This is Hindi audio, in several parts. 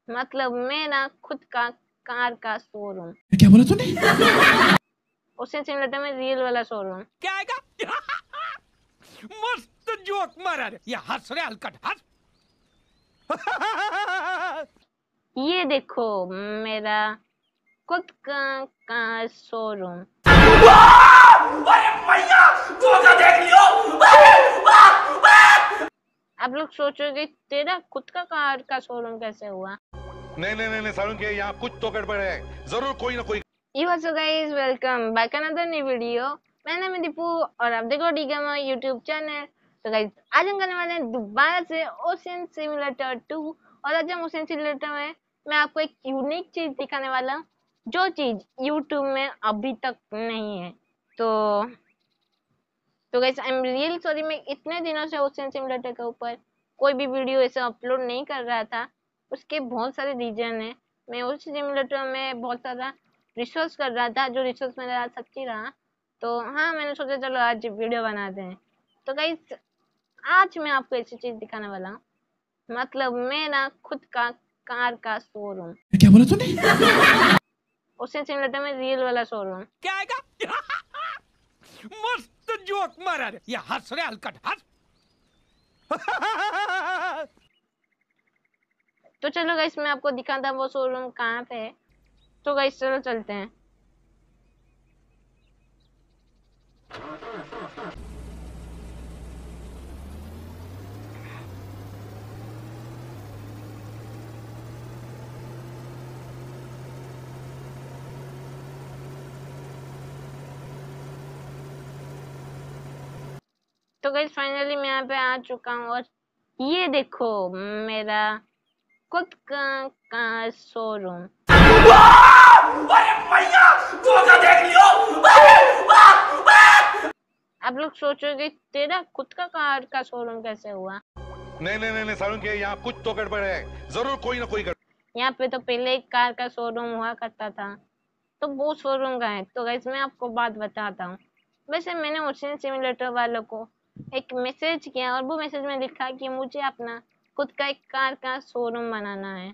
मतलब मेरा खुद का कार का शोरूम। क्या बोला तूने? उसे सिमुलेटर में रियल वाला शोरूम। क्या आएगा? मस्त जोक मारा रे, ये हंस रे हलकट हंस। ये देखो मेरा खुद का शोरूम। आप लोग सोचोगे तेरा खुद का कार का शोरूम कैसे हुआ? नहीं सारुण के यहाँ कुछ तो गड़बड़ है, जरूर कोई ना कोई। So guys, welcome back another new video. मेरा नाम है दीपू और आप देखो डीगेमर यूट्यूब चैनल। तो गाइस, आज हम करने वाले हैं दोबारा से ओशियन सिमुलेटर 2। और आज हम ओशियन सिमुलेटर में मैं आपको एक यूनिक चीज दिखाने वाला हूँ, जो चीज यूट्यूब में अभी तक नहीं है। तो guys, I am real sorry, मैं इतने दिनों से ओशियन सिमुलेटर के ऊपर कोई भी वीडियो ऐसे अपलोड नहीं कर रहा था। उसके बहुत सारे रीजन है। मैं ओशियन सिमुलेटर में बहुत सारा रिसर्च कर रहा था, जो रिसर्च मेरा सच्ची रहा। तो हाँ, मैंने सोचा चलो आज वीडियो बनाते हैं। तो गाइस, आज मैं आपको ऐसी चीज दिखाने वाला हूँ, मतलब मेरा खुद का कार का शोरूम। क्या बोला तूने? ओशियन सिमुलेटर में रियल वाला शोरूम। क्या आएगा? मस्त जोक मारा रे, ये हंस रे हलकट हंस। तो चलो गाइस, मैं आपको दिखाता हूँ वो शोरूम कहाँ पे है। तो गाइस चलो चलते हैं। तो गाइस, फाइनली मैं यहाँ पे आ चुका हूँ और ये देखो मेरा खुद का शोरूम। आप लोग सोचोगे तेरा खुद का कार का शोरूम कैसे हुआ? नहीं सारुण के यहाँ कुछ तो गड़बड़ है, जरूर कोई ना कोई गड़बड़। यहाँ पे तो पहले एक कार का शोरूम हुआ करता था, तो वो शोरूम का है। तो गाइस, मैं आपको बात बताता हूँ। वैसे मैंने ओशियन सिमुलेटर वालों को एक मैसेज किया और वो मैसेज में लिखा कि मुझे अपना खुद का एक कार का शोरूम बनाना है।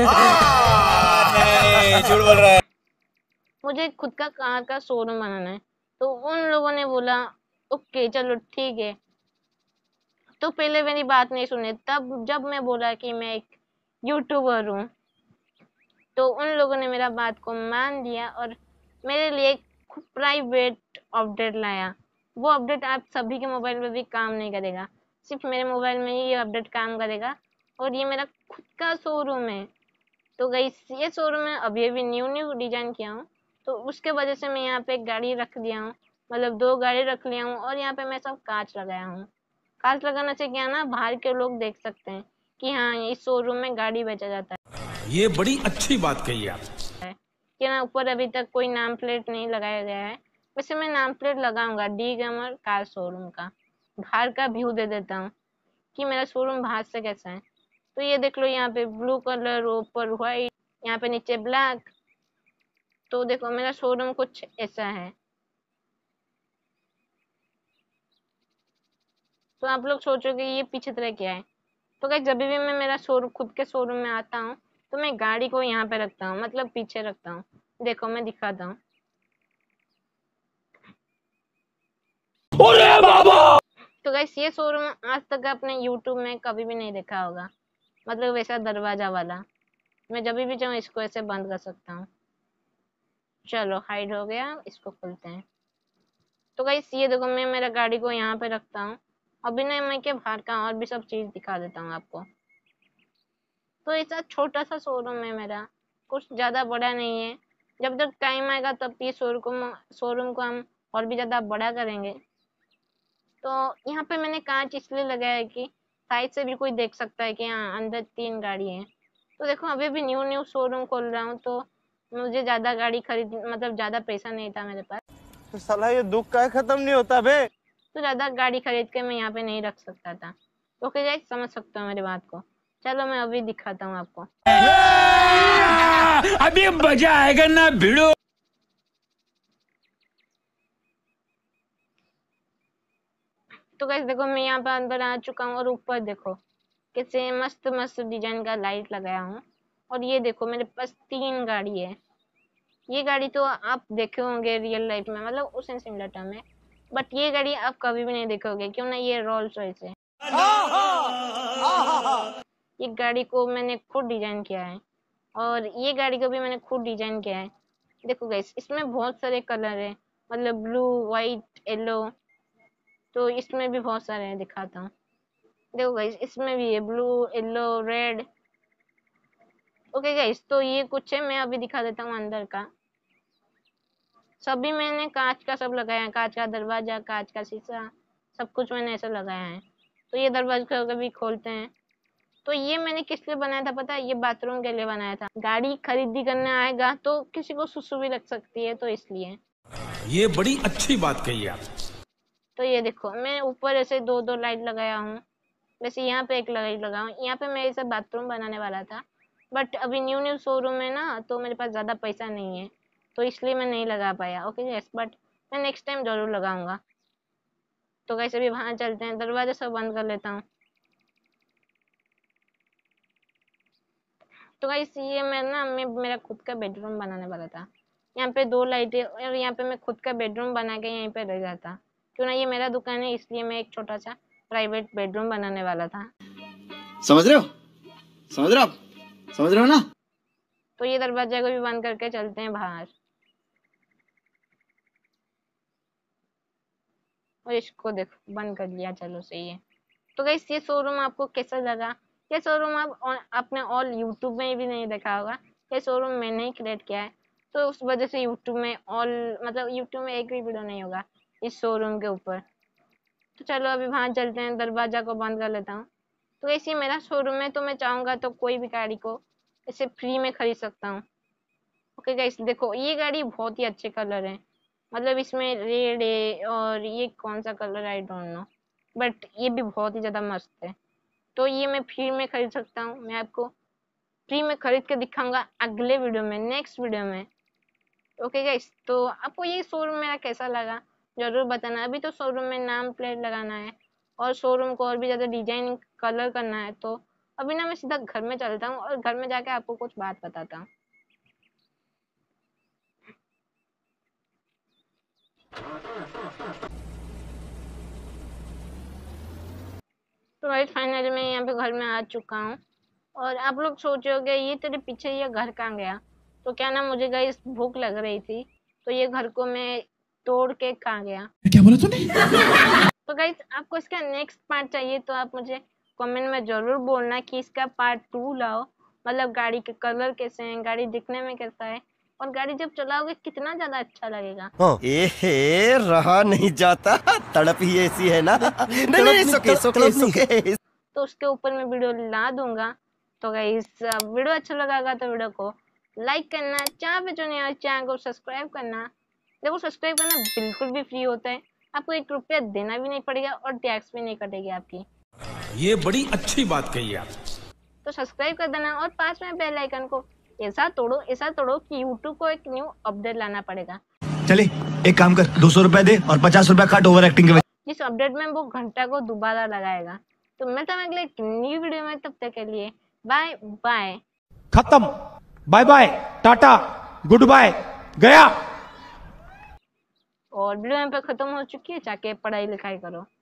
नहीं, झूठ बोल रहा है। मुझे खुद का कार का शोरूम बनाना है। तो उन लोगों ने बोला ओके चलो ठीक है। तो पहले मेरी बात नहीं सुने, तब जब मैं बोला कि मैं एक यूट्यूबर हूँ, तो उन लोगों ने मेरा बात को मान लिया और मेरे लिए एक प्राइवेट अपडेट लाया। वो अपडेट आप सभी के मोबाइल में भी काम नहीं करेगा, सिर्फ मेरे मोबाइल में ही ये अपडेट काम करेगा। और ये मेरा खुद का शोरूम है। तो गाइस, ये शोरूम में अभी अभी न्यू डिजाइन किया हूँ, तो उसके वजह से मैं यहाँ पे एक गाड़ी रख दिया हूँ, मतलब 2 गाड़ी रख लिया हूँ। और यहाँ पे मैं सब कांच लगाया हूँ। कांच लगाने से क्या ना, बाहर के लोग देख सकते हैं कि हाँ, इस शोरूम में गाड़ी बेचा जाता ये बड़ी अच्छी बात कही आप। है। कि ना, ऊपर अभी तक कोई नाम प्लेट नहीं लगाया गया है। वैसे मैं नाम प्लेट लगाऊंगा डी गेमर कार शोरूम का। बाहर का व्यू दे देता हूँ कि मेरा शोरूम बाहर से कैसा है। तो ये देख लो, यहाँ पे ब्लू कलर, ऊपर व्हाइट, यहाँ पे नीचे ब्लैक। तो देखो मेरा शोरूम कुछ ऐसा है। तो आप लोग सोचोगे ये पीछे तरह क्या है। तो गाइस, जब भी मैं मेरा शोरूम खुद के शोरूम में आता हूँ, तो मैं गाड़ी को यहाँ पे रखता हूँ, मतलब पीछे रखता हूँ। देखो मैं दिखाता हूँ। तो गाइस, ये शोरूम आज तक आपने यूट्यूब में कभी भी नहीं देखा होगा, मतलब वैसा दरवाजा वाला। मैं जब भी चाहूँ इसको ऐसे बंद कर सकता हूँ। चलो हाइड हो गया, इसको खोलते हैं। तो गाइस, ये देखो मैं मेरा गाड़ी को यहाँ पे रखता हूँ। अभी नहीं, मैं के बाहर का और भी सब चीज दिखा देता हूँ आपको। तो ऐसा छोटा सा शोरूम है मेरा, कुछ ज्यादा बड़ा नहीं है। जब तक टाइम आएगा तब ये शोरूम को हम और भी ज्यादा बड़ा करेंगे। तो यहाँ पे मैंने कांच इसलिए लगाया है कि साइड से भी कोई देख सकता है कि हाँ, अंदर 3 गाड़ी हैं। तो देखो, अभी भी न्यू शोरूम खोल रहा हूँ, तो मुझे ज्यादा गाड़ी खरीद, मतलब ज्यादा पैसा नहीं था मेरे पास, तो साला ये दुख का खत्म नहीं होता बे। तो ज्यादा गाड़ी खरीद के मैं यहाँ पे नहीं रख सकता था। ओके गाइस, समझ सकता हूँ मेरी बात को। चलो मैं अभी दिखाता हूँ आपको। अभी मजा आएगा ना भिड़ो। तो गाइस देखो, मैं यहाँ पे अंदर आ चुका हूँ और ऊपर देखो कैसे मस्त मस्त डिजाइन का लाइट लगाया हूँ। और ये देखो मेरे पास 3 गाड़ी है। ये गाड़ी तो आप देखे होंगे रियल लाइफ में, मतलब उस सिमुलेटर में, बट ये गाड़ी आप कभी भी नहीं देखोगे। क्यों ना, ये रोल्स रॉयस है। ये गाड़ी को मैंने खुद डिजाइन किया है और ये गाड़ी को भी मैंने खुद डिजाइन किया है। देखो गाइस, इसमें बहुत सारे कलर है, मतलब ब्लू, वाइट, येलो, तो इसमें भी बहुत सारे हैं, दिखाता हूँ। देखो गाइस, इसमें भी है blue, yellow, red. Okay guys, तो ये कुछ है, मैं अभी दिखा देता हूँ अंदर का। सभी मैंने कांच का सब लगाया है, कांच का दरवाजा, कांच का शीशा, सब कुछ मैंने ऐसा लगाया है। तो ये दरवाजा को भी खोलते हैं। तो ये मैंने किस लिए बनाया था पता है? ये बाथरूम के लिए बनाया था। गाड़ी खरीदी करने आएगा तो किसी को सुसु भी लग सकती है, तो इसलिए। ये बड़ी अच्छी बात कही आप। तो ये देखो, मैं ऊपर ऐसे 2-2 लाइट लगाया हूँ। वैसे यहाँ पे एक लाइट लगा हूँ। यहाँ पे मैं ऐसा बाथरूम बनाने वाला था, बट अभी न्यू शोरूम है ना, तो मेरे पास ज़्यादा पैसा नहीं है, तो इसलिए मैं नहीं लगा पाया। ओके यस, बट मैं नेक्स्ट टाइम जरूर लगाऊंगा। तो कैसे भी वहाँ चलते हैं, दरवाजा सब बंद कर लेता हूँ। तो गाइस, ये मैं मेरा खुद का बेडरूम बनाने वाला था। यहाँ पे 2 लाइटें, और यहाँ पे मैं खुद का बेडरूम बना के यहीं पे रह जाता। क्यों ना, ये मेरा दुकान है, इसलिए मैं एक छोटा सा प्राइवेट बेडरूम बनाने वाला था। समझ रहे हो? समझ रहे हो आप? समझ रहे हो ना? तो ये दरवाजा को भी बंद करके चलते हैं बाहर, और इसको देखो बंद कर लिया। चलो सही है। तो गाइस, ये शोरूम आपको कैसा लगा? ये शोरूम आपने ऑल यूट्यूब में भी नहीं देखा होगा। ये शोरूम मैंने ही क्रिएट किया है, तो उस वजह से यूट्यूब में मतलब यूट्यूब में एक भी वीडियो नहीं होगा इस शोरूम के ऊपर। तो चलो अभी वहाँ चलते हैं, दरवाजा को बंद कर लेता हूँ। तो ऐसे मेरा शोरूम है, तो मैं चाहूँगा तो कोई भी गाड़ी को इसे फ्री में खरीद सकता हूँ। ओके गाइस, देखो ये गाड़ी बहुत ही अच्छे कलर है, मतलब इसमें रेड है और ये कौन सा colour I don't know, but ये भी बहुत ही ज़्यादा मस्त है। तो ये मैं फ्री में खरीद सकता हूँ। मैं आपको फ्री में खरीद के दिखाऊंगा अगले वीडियो में, नेक्स्ट वीडियो में। ओके गाइस, तो आपको ये शोरूम मेरा कैसा लगा जरूर बताना। अभी तो शोरूम में नाम प्लेट लगाना है और शोरूम को और भी ज़्यादा डिजाइन कलर करना है। तो अभी ना मैं सीधा घर में चलता हूँ और घर में जाके आपको कुछ बात बताता हूँ। तो भाई फाइनली मैं यहाँ पे घर में आ चुका हूँ। और आप लोग सोचोगे ये तेरे पीछे ये घर कहाँ गया? तो क्या ना, मुझे गाइस भूख लग रही थी, तो ये घर को मैं तोड़ के कहाँ गया। क्या बोला तूने? तो गाइस, आपको इसका नेक्स्ट पार्ट चाहिए तो आप मुझे कमेंट में जरूर बोलना कि इसका पार्ट 2 लाओ। मतलब गाड़ी के कलर कैसे हैं, गाड़ी दिखने में कैसा है, और गाड़ी जब चलाओगे कितना ज्यादा अच्छा लगेगा। ए रहा नहीं जाता, तड़प ही ऐसी है ना। नहीं सुके। तो उसके ऊपर मैं वीडियो ला दूंगा। तो गाइस, वीडियो अच्छा लगा तो वीडियो को लाइक करना, चैनल पे जो नहीं है चैनल को सब्सक्राइब करना। देखो सब्सक्राइब करना बिल्कुल भी फ्री होता है, आपको 1 रुपया देना भी नहीं पड़ेगा और टैक्स भी नहीं कटेगी आपकी। ये बड़ी अच्छी बात कही आप। तो सब्सक्राइब कर देना और पास में बेल आइकन को ऐसा तोड़ो कि यूट्यूब को एक न्यू अपडेट लाना पड़ेगा। चले एक काम कर, 200 रुपए दे और 50 रुपए काट ओवर एक्टिंग के। जिस अपडेट में वो घंटा को दोबारा लगाएगा। तो मिलता हूं अगले न्यू वीडियो में, तब तक के लिए बाय बाय। खत्म। Bye bye, tata, goodbye, गया। और वीडियो यहाँ पे खत्म हो चुकी है, जाके पढ़ाई लिखाई करो।